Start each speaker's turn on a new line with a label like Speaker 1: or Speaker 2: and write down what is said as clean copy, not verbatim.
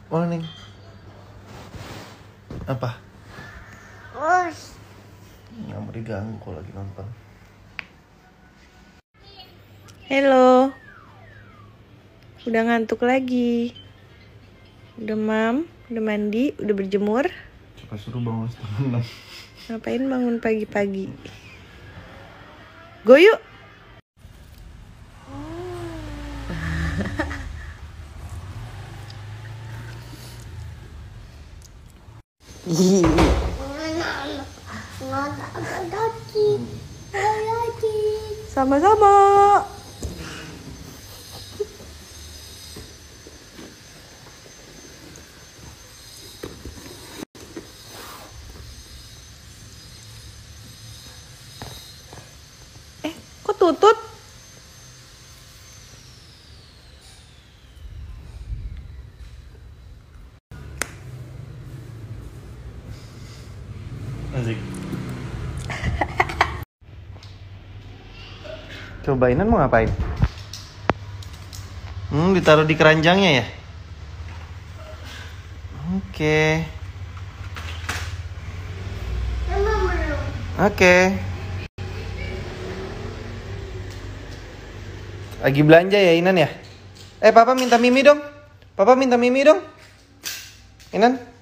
Speaker 1: Mana nih? Apa? Nggak mau diganggu kalau lagi nonton.
Speaker 2: Halo. Udah ngantuk lagi. Udah udah mandi, udah berjemur.
Speaker 1: Coba suruh bangun 5:30.
Speaker 2: Ngapain bangun pagi-pagi? Go yuk. Sama-sama. Kok tutut?
Speaker 1: Asik. Coba Inan mau ngapain? Ditaruh di keranjangnya ya? Oke. Oke. Lagi belanja ya Inan ya? Papa minta Mimi dong. Papa minta Mimi dong. Inan.